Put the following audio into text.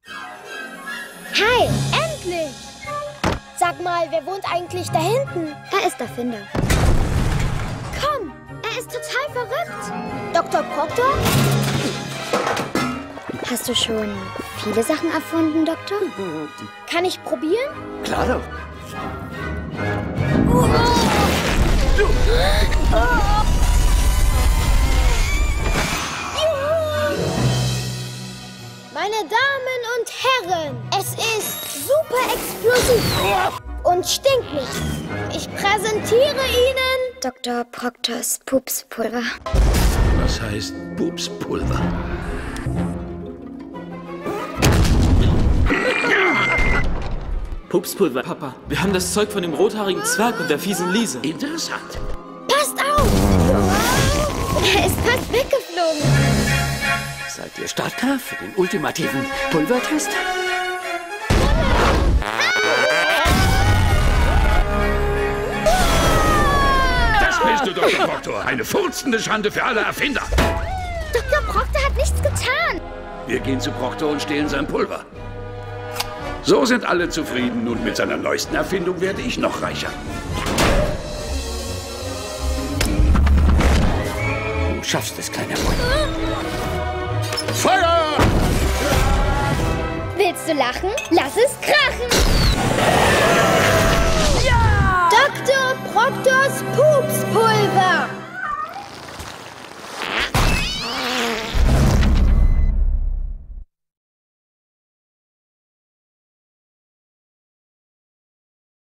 Hi, endlich! Sag mal, wer wohnt eigentlich da hinten? Er ist Erfinder. Komm, er ist total verrückt. Dr. Proctor? Hast du schon viele Sachen erfunden, Doktor? Kann ich probieren? Klar doch. Meine Damen und Herren, es ist super explosiv und stinkt nicht. Ich präsentiere Ihnen Dr. Proctors Pupspulver. Was heißt Pupspulver? Pupspulver, Papa. Wir haben das Zeug von dem rothaarigen Zwerg und der fiesen Liese. Interessant. Passt auf! Er ist fast weggeflogen. Seid ihr startklar für den ultimativen Pulvertest? Das bist du, Dr. Proctor. Eine furzende Schande für alle Erfinder. Dr. Proctor hat nichts getan. Wir gehen zu Proctor und stehlen sein Pulver. So sind alle zufrieden und mit seiner neuesten Erfindung werde ich noch reicher. Du schaffst es, kleiner Freund. Feuer! Willst du lachen? Lass es krachen!